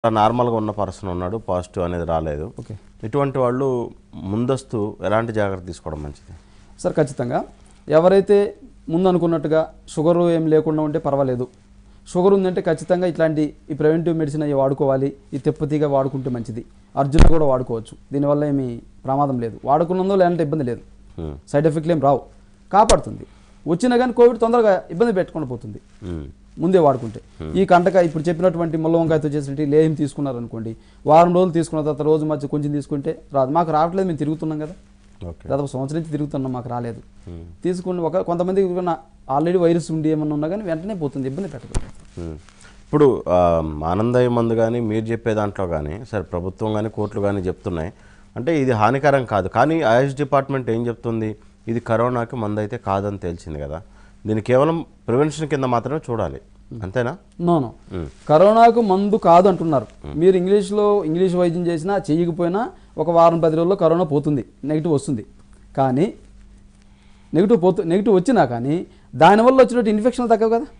నార్మల్గా ఉన్న పర్సన్ ఉన్నాడు, పాజిటివ్ అనేది రాలేదు. ఓకే, ఇటువంటి వాళ్ళు ముందస్తు ఎలాంటి జాగ్రత్త తీసుకోవడం మంచిది? సార్ ఖచ్చితంగా ఎవరైతే ముందు అనుకున్నట్టుగా షుగర్ ఏం లేకుండా ఉంటే పర్వాలేదు. షుగర్ ఉందంటే ఖచ్చితంగా ఇట్లాంటి ఈ ప్రివెంటివ్ మెడిసిన్ అవి వాడుకోవాలి. ఈ తెప్పతీగా వాడుకుంటే మంచిది. అర్జున కూడా వాడుకోవచ్చు, దీనివల్ల ఏమీ ప్రమాదం లేదు. వాడుకున్నందో లేదంటే ఇబ్బంది లేదు, సైడ్ ఎఫెక్ట్లు ఏం రావు, కాపాడుతుంది. వచ్చినా కానీ కోవిడ్ తొందరగా ఇబ్బంది పెట్టుకొని పోతుంది ముందే వాడుకుంటే. ఈ కంటక ఇప్పుడు చెప్పినటువంటి ముల్ల వంకాయతో చేసినట్టు లేహం తీసుకున్నారనుకోండి, వారం రోజులు తీసుకున్న తర్వాత రోజు మధ్య కొంచెం తీసుకుంటే రాదు. మాకు రావట్లేదు, మేము తిరుగుతున్నాం కదా, దాదాపు సంవత్సరం నుంచి తిరుగుతున్నాం, మాకు రాలేదు. తీసుకుని కొంతమంది ఆల్రెడీ వైరస్ ఉండి ఏమన్నా ఉన్నా కానీ వెంటనే పోతుంది, ఇబ్బంది పెట్టదు. ఇప్పుడు ఆనందయ్య మందు కానీ మీరు చెప్పే దాంట్లో కానీ సరే ప్రభుత్వం కానీ కోర్టులు కానీ చెప్తున్నాయి అంటే ఇది హానికరం కాదు, కానీ ఆయుష్ డిపార్ట్మెంట్ ఏం చెప్తుంది, ఇది కరోనాకి మందు అయితే కాదని తేల్చింది కదా, దీన్ని కేవలం ప్రివెన్షన్ కింద మాత్రమే చూడాలి, అంతేనా? నో, కరోనాకు మందు కాదు అంటున్నారు మీరు. ఇంగ్లీష్ వైద్యం చేసినా చేయకపోయినా ఒక వారం 10 రోజుల్లో కరోనా పోతుంది, నెగిటివ్ వస్తుంది. కానీ నెగిటివ్ వచ్చినా కానీ దానివల్ల వచ్చినట్టు ఇన్ఫెక్షన్ తగ్గవు కదా.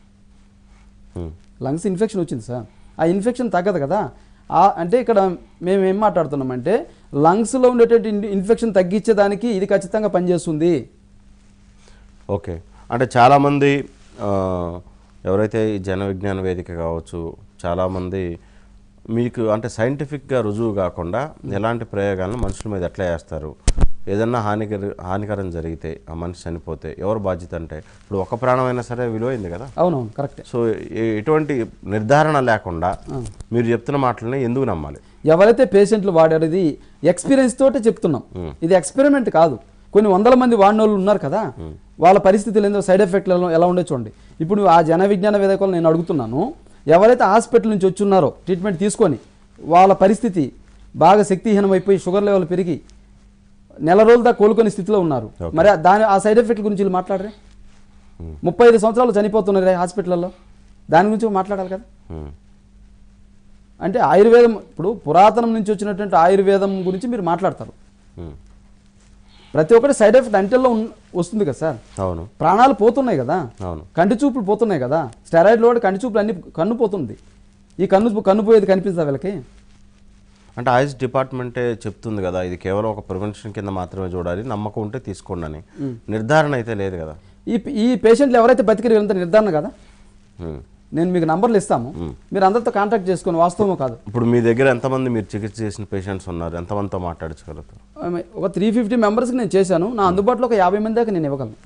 లంగ్స్ ఇన్ఫెక్షన్ వచ్చింది సార్, ఆ ఇన్ఫెక్షన్ తగ్గదు కదా. అంటే ఇక్కడ మేము ఏం మాట్లాడుతున్నామంటే లంగ్స్లో ఉండేటువంటి ఇన్ఫెక్షన్ తగ్గించేదానికి ఇది ఖచ్చితంగా పనిచేస్తుంది. ఓకే, అంటే చాలామంది ఎవరైతే ఈ జన విజ్ఞాన వేదిక కావచ్చు, చాలామంది మీకు అంటే సైంటిఫిక్గా రుజువు కాకుండా ఎలాంటి ప్రయోగాలను మనుషుల మీద ఎట్లా చేస్తారు, ఏదన్నా హానికరం జరిగితే ఆ మనిషి చనిపోతే ఎవరు బాధ్యత అంటే ఇప్పుడు ఒక ప్రాణమైనా సరే విలువైంది కదా. అవునవును, కరెక్ట్. సో ఎటువంటి నిర్ధారణ లేకుండా మీరు చెప్తున్న మాటలని ఎందుకు నమ్మాలి? ఎవరైతే పేషెంట్లు వాడారు ఇది ఎక్స్పీరియన్స్ తోటే చెప్తున్నాం, ఇది ఎక్స్పెరిమెంట్ కాదు. కొన్ని వందల మంది వాడిన వాళ్ళు ఉన్నారు కదా, వాళ్ళ పరిస్థితులు ఏందో సైడ్ ఎఫెక్ట్లలో ఎలా ఉండే చూడండి. ఇప్పుడు ఆ జన విజ్ఞాన వేదికలు నేను అడుగుతున్నాను, ఎవరైతే హాస్పిటల్ నుంచి వచ్చి ఉన్నారో ట్రీట్మెంట్ తీసుకొని వాళ్ళ పరిస్థితి బాగా శక్తిహీనమైపోయి షుగర్ లెవెల్ పెరిగి నెల రోజుల దాకా కోలుకొని స్థితిలో ఉన్నారు. మరి ఆ సైడ్ ఎఫెక్ట్ గురించి వీళ్ళు మాట్లాడరే? 35 సంవత్సరాలు చనిపోతున్నారు హాస్పిటల్లో, దాని గురించి మాట్లాడాలి కదా. అంటే ఆయుర్వేదం ఇప్పుడు పురాతనం నుంచి వచ్చినటువంటి ఆయుర్వేదం గురించి మీరు మాట్లాడతారు. ప్రతి ఒక్కటి సైడ్ ఎఫెక్ట్ అంటెల్లో వస్తుంది కదా సార్. అవును, ప్రాణాలు పోతున్నాయి కదా, అవును, కంటి చూపులు పోతున్నాయి కదా. స్టెరాయిడ్లు కూడా కంటి చూపులు అన్ని కన్ను పోతుంది. ఈ కన్ను పోయేది కనిపిస్తుందా వీళ్ళకి? అంటే ఆయుష్ డిపార్ట్మెంటే చెప్తుంది కదా ఇది కేవలం ఒక ప్రివెన్షన్ కింద మాత్రమే చూడాలి, నమ్మకం ఉంటే తీసుకోండి అని. నిర్ధారణ అయితే లేదు కదా. ఈ పేషెంట్లు ఎవరైతే బతికి వీళ్ళంతా నిర్ధారణ కదా. నేను మీకు నంబర్లు ఇస్తాము, మీరు అందరితో కాంటాక్ట్ చేసుకొని వాస్తవమో కాదు. ఇప్పుడు మీ దగ్గర ఎంతమంది మీరు చికిత్స చేసిన పేషెంట్స్ ఉన్నారు, ఎంతమందితో మాట్లాడగలుగుతారు? ఒక 350 మెంబర్స్కి నేను చేశాను. నా అందుబాటులో ఒక 50 మంది దాకా నేను ఇవ్వగలను.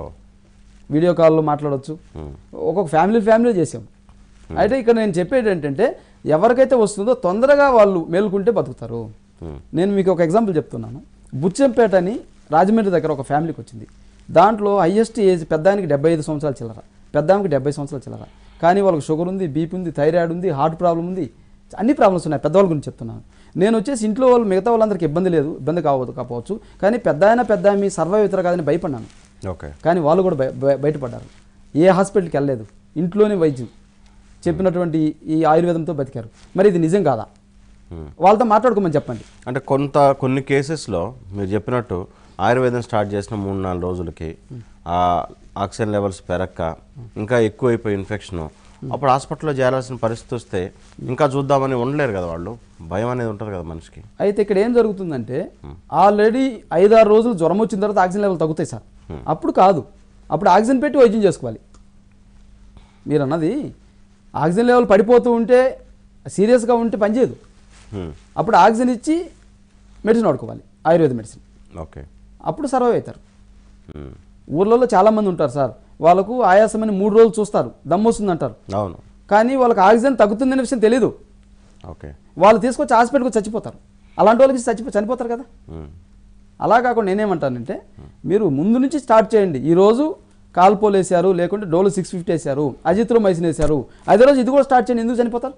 వీడియో కాల్లో మాట్లాడవచ్చు, ఒక్కొక్క ఫ్యామిలీ చేసాం. అయితే ఇక్కడ నేను చెప్పేది ఏంటంటే ఎవరికైతే వస్తుందో తొందరగా వాళ్ళు మేలుకుంటే బతుకుతారు. నేను మీకు ఒక ఎగ్జాంపుల్ చెప్తున్నాను. బుచ్చంపేట అని రాజమండ్రి దగ్గర ఒక ఫ్యామిలీకి వచ్చింది. దాంట్లో హైయెస్ట్ ఏజ్ పెద్దానికి 75 సంవత్సరాలు చిల్లర, పెద్దానికి 70 సంవత్సరాలు చిల్లర. కానీ వాళ్ళకి షుగర్ ఉంది, బీపీ ఉంది, థైరాయిడ్ ఉంది, హార్ట్ ప్రాబ్లం ఉంది, అన్ని ప్రాబ్లమ్స్ ఉన్నాయి. పెద్దవాళ్ళ గురించి చెప్తున్నాను నేను. వచ్చేసి ఇంట్లో వాళ్ళు మిగతా వాళ్ళందరికీ ఇబ్బంది కాకపోవచ్చు, కానీ పెద్ద మీ సర్వైవ్ అవుతారు కాదని భయపడ్డాను. ఓకే, కానీ వాళ్ళు కూడా బయటపడ్డారు. ఏ హాస్పిటల్కి వెళ్ళలేదు, ఇంట్లోనే వైద్యం చెప్పినటువంటి ఈ ఆయుర్వేదంతో బతికారు. మరి ఇది నిజం కాదా? వాళ్ళతో మాట్లాడుకోమని చెప్పండి. అంటే కొన్ని కేసెస్లో మీరు చెప్పినట్టు ఆయుర్వేదం స్టార్ట్ చేసిన 3-4 రోజులకి ఆ ఆక్సిజన్ లెవెల్స్ పెరక్క ఇంకా ఎక్కువైపోయి ఇన్ఫెక్షను, అప్పుడు హాస్పిటల్లో చేయాల్సిన పరిస్థితి వస్తే ఇంకా చూద్దామని ఉండలేరు కదా వాళ్ళు, భయం అనేది ఉంటుంది కదా మనిషికి. అయితే ఇక్కడ ఏం జరుగుతుందంటే ఆల్రెడీ 5-6 రోజులు జ్వరం వచ్చిన తర్వాత ఆక్సిజన్ లెవెల్ తగ్గుతాయి సార్. అప్పుడు కాదు, అప్పుడు ఆక్సిజన్ పెట్టి వైద్యం చేసుకోవాలి. మీరు అన్నది ఆక్సిజన్ లెవెల్ పడిపోతూ ఉంటే సీరియస్గా ఉంటే పనిచేయదు. అప్పుడు ఆక్సిజన్ ఇచ్చి మెడిసిన్ వాడుకోవాలి, ఆయుర్వేద మెడిసిన్. ఓకే, అప్పుడు సర్వైవ్ అవుతారు. ఊర్లలో చాలామంది ఉంటారు సార్, వాళ్ళకు ఆయాసమని 3 రోజులు చూస్తారు, దమ్ము వస్తుంది అంటారు. అవును, కానీ వాళ్ళకి ఆక్సిజన్ తగ్గుతుందనే విషయం తెలీదు. ఓకే, వాళ్ళు తీసుకొచ్చి హాస్పిటల్కి చచ్చిపోతారు. అలాంటి వాళ్ళకి చనిపోతారు కదా. అలా కాకుండా నేనేమంటానంటే మీరు ముందు నుంచి స్టార్ట్ చేయండి. ఈరోజు కాల్పోల్ వేసారు, లేకుంటే డోలో 650 వేసారు, అజిత్రోమైసిన్ వేసారు, అదే రోజు ఇది కూడా స్టార్ట్ చేయండి. ఎందుకు చనిపోతారు?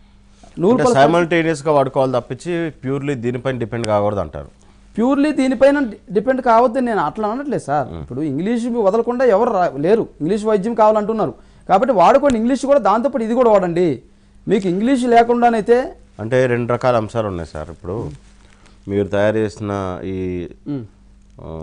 సైమల్టేనియస్గా వాడుకోవాలి తప్పించి ప్యూర్లీ దీనిపైన డిపెండ్ కాకూడదు అంటారు. ప్యూర్లీ దీనిపైన డిపెండ్ కావద్దని నేను అట్లా అనట్లేదు సార్. ఇప్పుడు ఇంగ్లీష్ వదలకుండా ఎవరు లేరు, ఇంగ్లీష్ వైద్యం కావాలంటున్నారు కాబట్టి వాడుకోండి. ఇంగ్లీష్ కూడా దాంతోపాటు ఇది కూడా వాడండి. మీకు ఇంగ్లీష్ లేకుండానైతే అంటే 2 రకాల అంశాలు ఉన్నాయి సార్. ఇప్పుడు మీరు తయారు చేసిన ఈ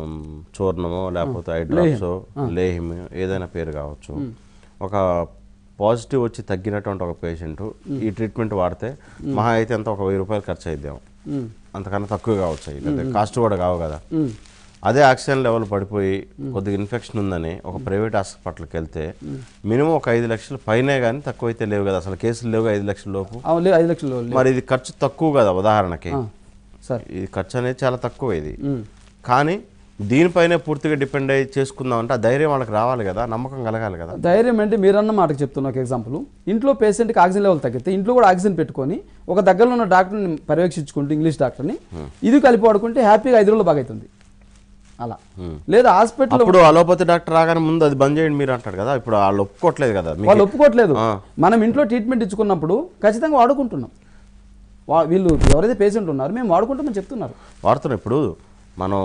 చూర్ణమో లేకపోతే ఐ డ్రాప్స్, లేహిమ్, ఏదైనా పేరు కావచ్చు, ఒక పాజిటివ్ వచ్చి తగ్గినటువంటి ఒక పేషెంట్ ఈ ట్రీట్మెంట్ వాడితే మహా అయితే ఎంత ఒక 1000 రూపాయలు ఖర్చు అయిద్దాం, అంతకన్నా తక్కువ కావచ్చు, అయితే కాస్ట్ కూడా కావు కదా. అదే ఆక్సిజన్ లెవెల్ పడిపోయి కొద్దిగా ఇన్ఫెక్షన్ ఉందని ఒక ప్రైవేట్ హాస్పిటల్కి వెళ్తే మినిమం ఒక 5 లక్షల పైనే కానీ తక్కువ అయితే లేవు కదా, అసలు కేసులు లేవు 5 లక్షల లోపు. 5 లక్షలు. మరి ఇది ఖర్చు తక్కువ కదా, ఉదాహరణకి సార్ ఇది ఖర్చు అనేది చాలా తక్కువ ఇది. కానీ దీనిపైనే పూర్తిగా డిపెండ్ అయ్యి చేసుకుందాం అంటే ఆ ధైర్యం వాళ్ళకి రావాలి కదా, నమ్మకం కలగాలి కదా. ధైర్యం అంటే మీరన్న మాటకు చెప్తున్నా ఒక ఎగ్జాంపుల్. ఇంట్లో పేషెంట్కి ఆక్సిజన్ లెవెల్ తగ్గితే ఇంట్లో కూడా ఆక్సిజన్ పెట్టుకొని ఒక దగ్గరలో ఉన్న డాక్టర్ని పర్యవేక్షించుకుంటూ ఇంగ్లీష్ డాక్టర్ని ఇది కలిపి వాడుకుంటే హ్యాపీగా 5 రోజులు బాగా అవుతుంది. అలా లేదా హాస్పిటల్ ఇప్పుడు అలోపతి డాక్టర్ రాగానే ముందు అది బంద్ చేయండి మీరు అంటాడు కదా, ఇప్పుడు వాళ్ళు ఒప్పుకోవట్లేదు కదా. వాళ్ళు ఒప్పుకోవట్లేదు. మనం ఇంట్లో ట్రీట్మెంట్ ఇచ్చుకున్నప్పుడు ఖచ్చితంగా వాడుకుంటున్నాం. వీళ్ళు ఎవరైతే పేషెంట్ ఉన్నారో మేము వాడుకుంటామని చెప్తున్నారు, వాడుతున్నాం. ఇప్పుడు మనం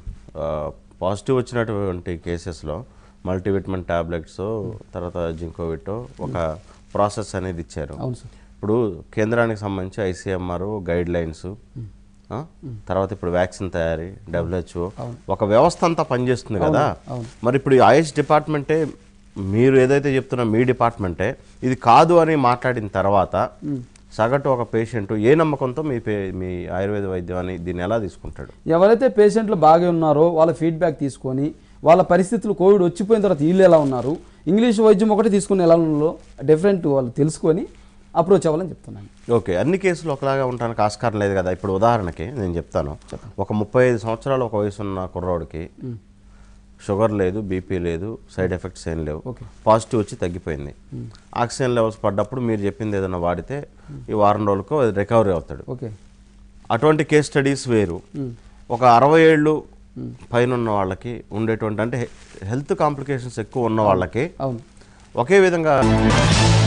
పాజిటివ్ వచ్చినటువంటి కేసెస్లో మల్టీవిటమిన్ టాబ్లెట్స్, తర్వాత జింకోవిట్ ఒక ప్రాసెస్ అనేది ఇచ్చారు. అవును సార్. ఇప్పుడు కేంద్రానికి సంబంధించి ICMR గైడ్ లైన్స్, తర్వాత ఇప్పుడు వ్యాక్సిన్ తయారీ, WHO ఒక వ్యవస్థ అంతా పనిచేస్తుంది కదా. మరి ఇప్పుడు ఆయుష్ డిపార్ట్మెంటే మీరు ఏదైతే చెప్తున్నా మీ డిపార్ట్మెంటే ఇది కాదు అని మాట్లాడిన తర్వాత సగటు ఒక పేషెంట్ ఏ నమ్మకంతో మీ ఆయుర్వేద వైద్యం అని దీన్ని ఎలా తీసుకుంటాడు? ఎవరైతే పేషెంట్లు బాగా ఉన్నారో వాళ్ళ ఫీడ్బ్యాక్ తీసుకొని వాళ్ళ పరిస్థితులు కోవిడ్ వచ్చిపోయిన తర్వాత వీళ్ళు ఎలా ఉన్నారు, ఇంగ్లీష్ వైద్యం ఒకటి తీసుకుని ఎలా ఉన్నారో డిఫరెంట్ వాళ్ళు తెలుసుకొని అప్రోచ్ అవ్వాలని చెప్తున్నాను. ఓకే, అన్ని కేసులు ఒకలాగా ఉండడానికి ఆస్కారం లేదు కదా. ఇప్పుడు ఉదాహరణకి నేను చెప్తాను, ఒక 35 సంవత్సరాలు ఒక వయసు ఉన్న కుర్రోడికి షుగర్ లేదు, బీపీ లేదు, సైడ్ ఎఫెక్ట్స్ ఏం లేవు, పాజిటివ్ వచ్చి తగ్గిపోయింది. ఆక్సిజన్ లెవెల్స్ పడ్డప్పుడు మీరు చెప్పింది ఏదైనా వాడితే ఈ వారం రోజులకు రికవరీ అవుతాడు. అటువంటి కేస్ స్టడీస్ వేరు. ఒక 60 ఏళ్ళు పైన ఉన్న వాళ్ళకి ఉండేటువంటి అంటే హెల్త్ కాంప్లికేషన్స్ ఎక్కువ ఉన్న వాళ్ళకి ఒకే విధంగా